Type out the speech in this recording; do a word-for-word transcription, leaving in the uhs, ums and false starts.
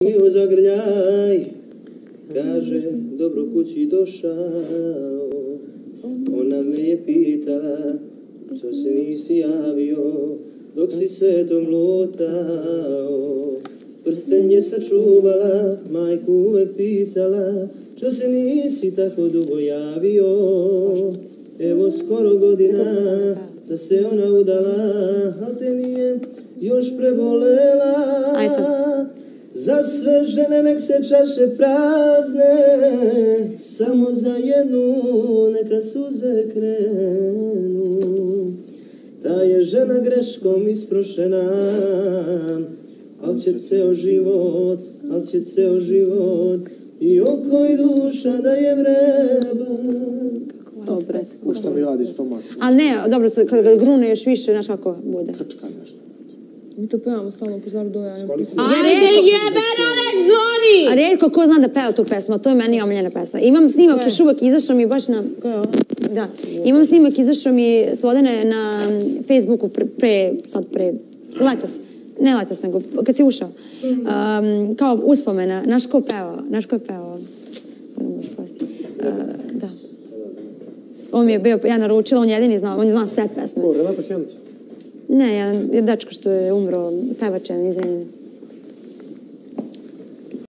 Mi u zagrljaj, kaže, dobro kući došao. Ona me je pitala, što se nisi javio, dok si svetom lutao. Prsten je sačuvala, majku uvek pitala, što se nisi tako dugo javio. Evo skoro godina da se ona udala, a te nije još prebolela. Za sve žene nek se čaše prazne, samo za jednu neka suze krenu. Ta je žena greškom isprošena, al će ceo život, al će ceo život i oko i duša da je vreba. Dobre. Ko što mi radi stomak. Ali ne, dobro, kada ga grune još više, znaš kako bude. Krčka nešto. Mi to pevamo stalno po Zaru Doja. Ajde jebeno, nek zvoni! A redko ko zna da peva tu pesmu, to je meni omiljena pesma. Imam snimak još uvek, izašao mi baš na... Da, imam snimak, izašao mi Slodene na Facebooku pre, sad pre, letos. Ne letos, nego kad si ušao. Kao uspomena, znaš ko pevao, znaš ko je pevao. Da. On mi je bio, ja naručila, on jedini znao, on je znao sve pesme. Ko, Renato Henca? Ne, jedan dečko što je umro, pevač jedan iz Zrenjanina.